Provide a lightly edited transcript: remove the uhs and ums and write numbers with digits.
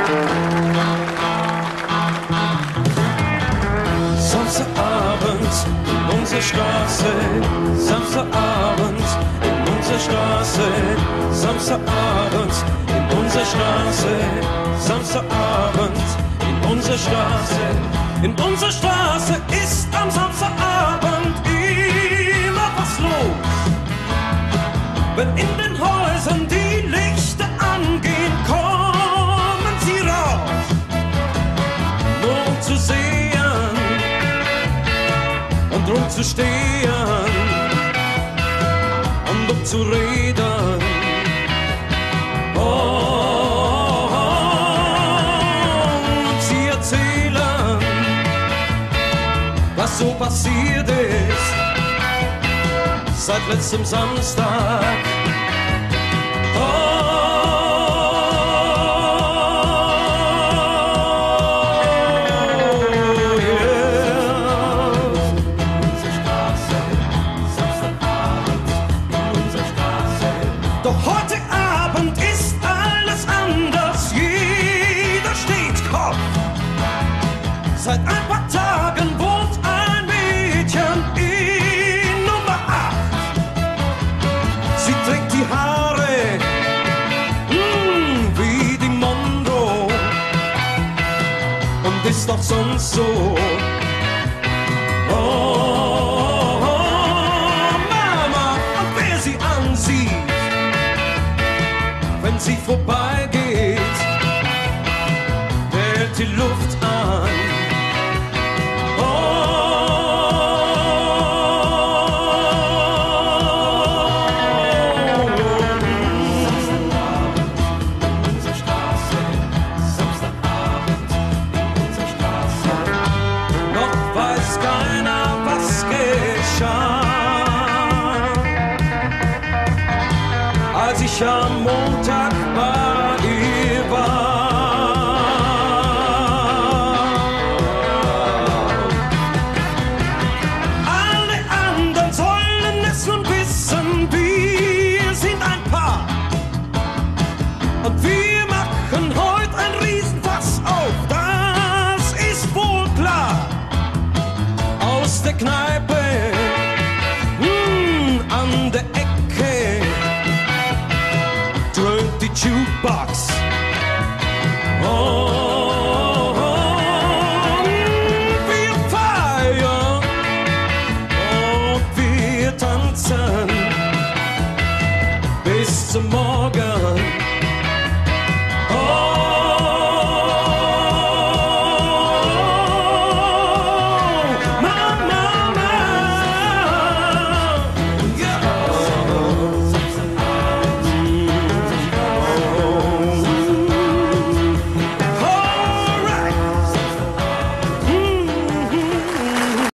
Samstagabend in unserer Straße, Samstagabend in unserer Straße, Samstagabend in unserer Straße, Samstagabend in unserer Straße. In unserer Straße ist am Samstagabend immer was los. Wenn in den Häusern die Lichter angehen, kommen sie raus, nur um zu sehen und drum zu stehen und um zu reden. Oh, und sie erzählen, was so passiert ist seit letztem Samstag. Doch heute Abend ist alles anders, jeder steht Kopf. Seit ein paar Tagen wohnt ein Mädchen in Nummer 8. Sie trägt die Haare wie die Monroe und ist doch sonst so. Oh, Mama, und wer sie ansieht, wenn sie vorbeigeht, hält die Luft an. Samstagabend in unserer Straße, Samstagabend in unserer Straße. Noch weiß keiner, was geschah, als ich am Montag bei ihr war. Alle anderen sollen es nun wissen, wir sind ein Paar und wir machen heute ein Riesenfass auf, das ist wohl klar. Aus der Kneipe an der Ecke dröhnt die Jukebox.